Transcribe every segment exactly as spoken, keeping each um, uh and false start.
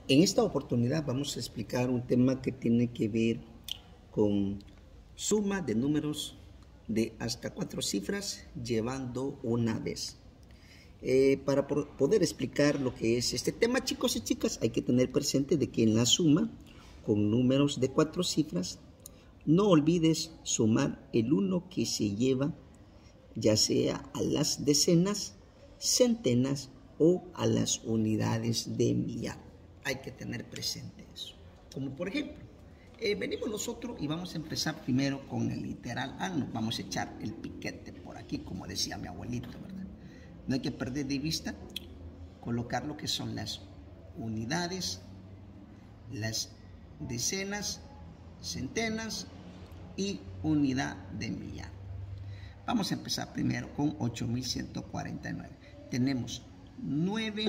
En esta oportunidad vamos a explicar un tema que tiene que ver con suma de números de hasta cuatro cifras llevando una vez. Eh, para poder explicar lo que es este tema, chicos y chicas, hay que tener presente de que en la suma con números de cuatro cifras, no olvides sumar el uno que se lleva ya sea a las decenas, centenas o a las unidades de millar. Hay que tener presente eso. Como por ejemplo, eh, venimos nosotros y vamos a empezar primero con el literal A. Nos vamos a echar el piquete por aquí, como decía mi abuelito, ¿verdad? No hay que perder de vista colocar lo que son las unidades, las decenas, centenas y unidad de millar. Vamos a empezar primero con ocho mil ciento cuarenta y nueve. Tenemos nueve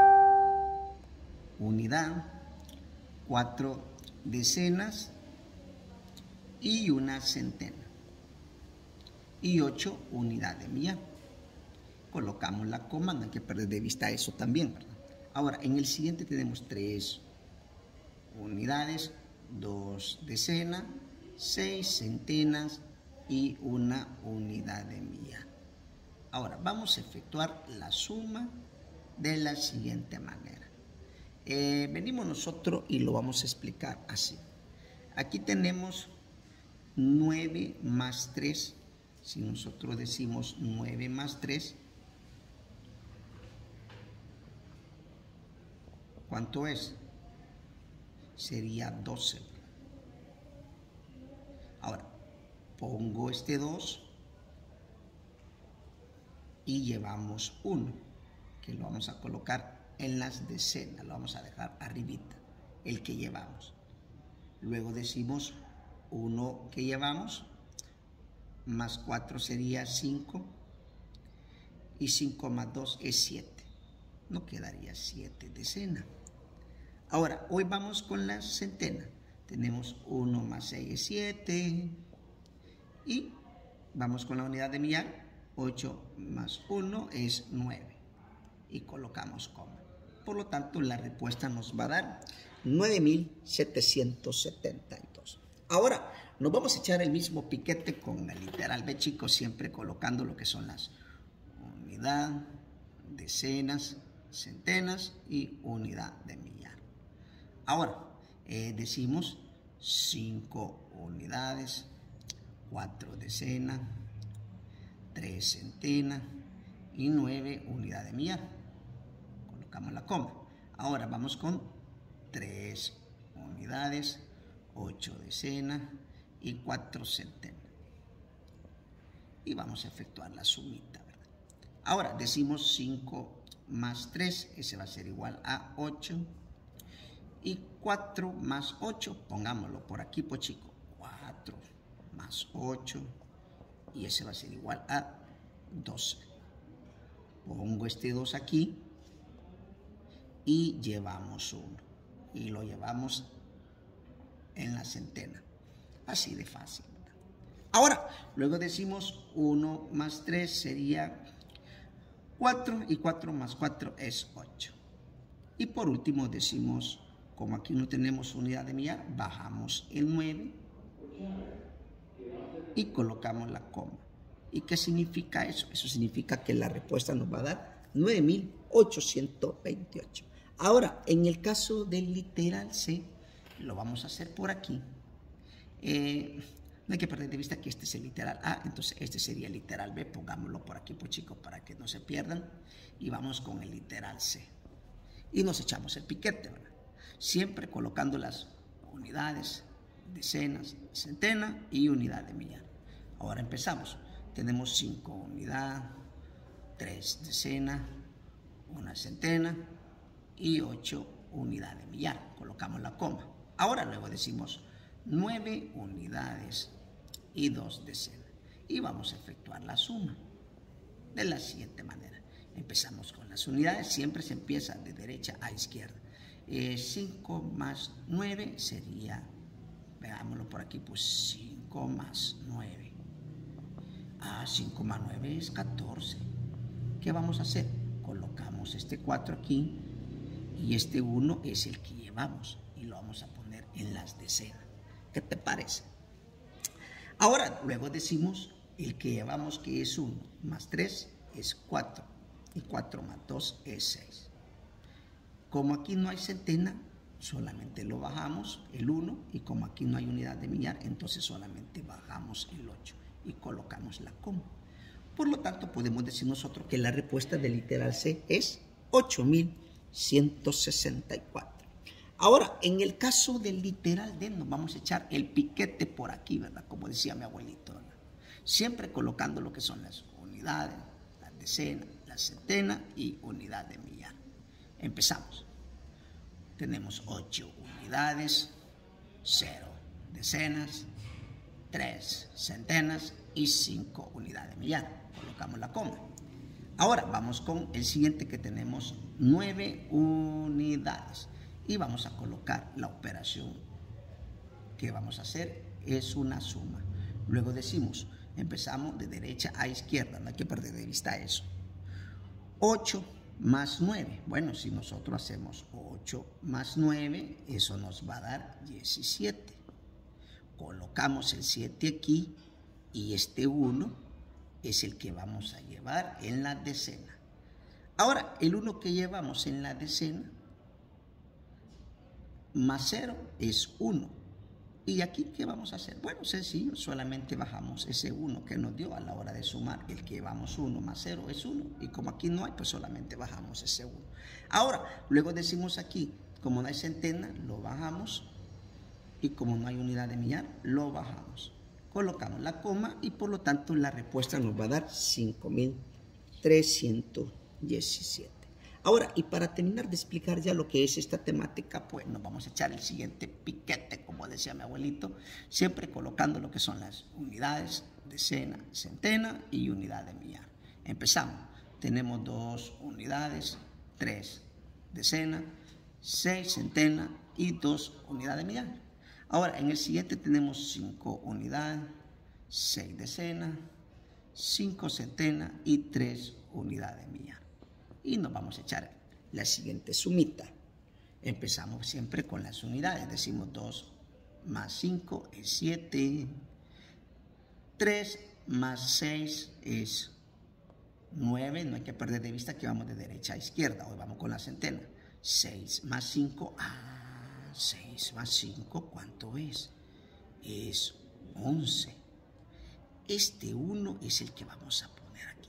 unidad, cuatro decenas y una centena. Y ocho unidad de millar. Colocamos la coma, no hay que perder de vista eso también, ¿verdad? Ahora, en el siguiente tenemos tres unidades, dos decenas, seis centenas y una unidad de millar. Ahora, vamos a efectuar la suma de la siguiente manera. Eh, venimos nosotros y lo vamos a explicar así. Aquí tenemos nueve más tres. Si nosotros decimos nueve más tres, ¿cuánto es? Sería doce. Ahora, pongo este dos y llevamos uno, que lo vamos a colocar en las decenas, lo vamos a dejar arribita, el que llevamos. Luego decimos uno que llevamos, más cuatro sería cinco, y cinco más dos es siete. No quedaría siete decenas. Ahora, hoy vamos con las centenas. Tenemos uno más seis es siete. Y vamos con la unidad de millar. ocho más uno es nueve. Y colocamos coma. Por lo tanto, la respuesta nos va a dar nueve mil setecientos setenta y dos. Ahora, nos vamos a echar el mismo piquete con el literal B, chicos, siempre colocando lo que son las unidad, decenas, centenas y unidad de millar. Ahora, eh, decimos cinco unidades, cuatro decenas, tres centenas y nueve unidades de millar. Colocamos la coma. Ahora vamos con tres unidades, ocho decenas y cuatro centenas. Y vamos a efectuar la sumita, ¿verdad? Ahora decimos cinco más tres, ese va a ser igual a ocho. Y cuatro más ocho, pongámoslo por aquí, pues chicos, cuatro más ocho, y ese va a ser igual a doce. Pongo este dos aquí y llevamos uno, y lo llevamos en la centena, así de fácil. Ahora, luego decimos uno más tres sería cuatro, y cuatro más cuatro es ocho. Y por último decimos, como aquí no tenemos unidad de millar, bajamos el nueve y colocamos la coma. ¿Y qué significa eso? Eso significa que la respuesta nos va a dar nueve mil ochocientos veintiocho. Ahora, en el caso del literal C, lo vamos a hacer por aquí. Eh, no hay que perder de vista que este es el literal A, entonces este sería el literal B. Pongámoslo por aquí, pues chicos, para que no se pierdan. Y vamos con el literal C. Y nos echamos el piquete, ¿verdad? Siempre colocando las unidades, decenas, centenas y unidad de millar. Ahora empezamos. Tenemos cinco unidades, tres decenas, una centena y ocho unidades de millar. Colocamos la coma. Ahora luego decimos nueve unidades y dos decenas. Y vamos a efectuar la suma de la siguiente manera. Empezamos con las unidades, siempre se empieza de derecha a izquierda. Eh, cinco más nueve sería, veámoslo por aquí, pues cinco más nueve. Ah, cinco más nueve es catorce. ¿Qué vamos a hacer? Colocamos este cuatro aquí Y este uno es el que llevamos y lo vamos a poner en las decenas. ¿Qué te parece? Ahora, luego decimos el que llevamos, que es uno, más tres es cuatro, y cuatro más dos es seis. Como aquí no hay centena, solamente lo bajamos, el uno, y como aquí no hay unidad de millar, entonces solamente bajamos el ocho y colocamos la coma. Por lo tanto, podemos decir nosotros que la respuesta del literal C es ocho mil ciento sesenta y cuatro. Ahora, en el caso del literal D, nos vamos a echar el piquete por aquí, ¿verdad? Como decía mi abuelito, ¿verdad? Siempre colocando lo que son las unidades, las decenas, la centena y unidad de millar. Empezamos. Tenemos ocho unidades, cero decenas, tres centenas y cinco unidades de millar. Colocamos la coma. Ahora vamos con el siguiente, que tenemos nueve unidades. Y vamos a colocar la operación que vamos a hacer, es una suma. Luego decimos, empezamos de derecha a izquierda, no hay que perder de vista eso. ocho más nueve, bueno, si nosotros hacemos ocho más nueve, eso nos va a dar diecisiete. Colocamos el siete aquí y este uno es el que vamos a llevar en la decena. Ahora, el uno que llevamos en la decena más cero es uno. ¿Y aquí qué vamos a hacer? Bueno, sencillo, solamente bajamos ese uno que nos dio a la hora de sumar. El que llevamos uno más cero es uno. Y como aquí no hay, pues solamente bajamos ese uno. Ahora, luego decimos aquí, como no hay centena, lo bajamos. Y como no hay unidad de millar, lo bajamos. Colocamos la coma y por lo tanto la respuesta nos va a dar cinco mil trescientos diecisiete. Ahora, y para terminar de explicar ya lo que es esta temática, pues nos vamos a echar el siguiente piquete, como decía mi abuelito, siempre colocando lo que son las unidades, decena, centena y unidad de millar. Empezamos. Tenemos dos unidades, tres decenas, seis centenas y dos unidades de millar. Ahora, en el siguiente tenemos cinco unidades, seis decenas, cinco centenas y tres unidades de millar. Y nos vamos a echar la siguiente sumita. Empezamos siempre con las unidades. Decimos dos más cinco es siete. tres más seis es nueve. No hay que perder de vista que vamos de derecha a izquierda. Hoy vamos con la centena. seis más cinco. Ah, seis más cinco, ¿cuánto es? Es once. Este uno es el que vamos a poner aquí.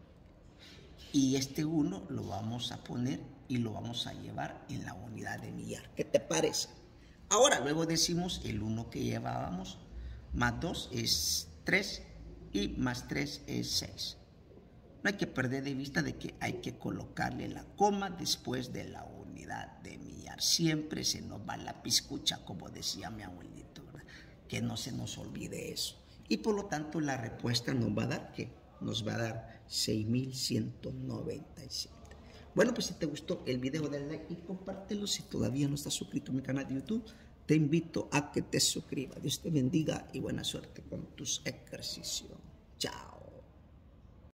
Y este uno lo vamos a poner y lo vamos a llevar en la unidad de millar. ¿Qué te parece? Ahora, luego decimos el uno que llevábamos, más dos es tres y más tres es seis. No hay que perder de vista de que hay que colocarle la coma después de la unidad de millar. Siempre se nos va la piscucha, como decía mi abuelito, ¿verdad? Que no se nos olvide eso. Y por lo tanto la respuesta nos va a dar, ¿qué? Nos va a dar seis mil ciento noventa y siete. Bueno, pues si te gustó el video, dale like y compártelo. Si todavía no estás suscrito a mi canal de YouTube, te invito a que te suscribas. Dios te bendiga y buena suerte con tus ejercicios. Chao.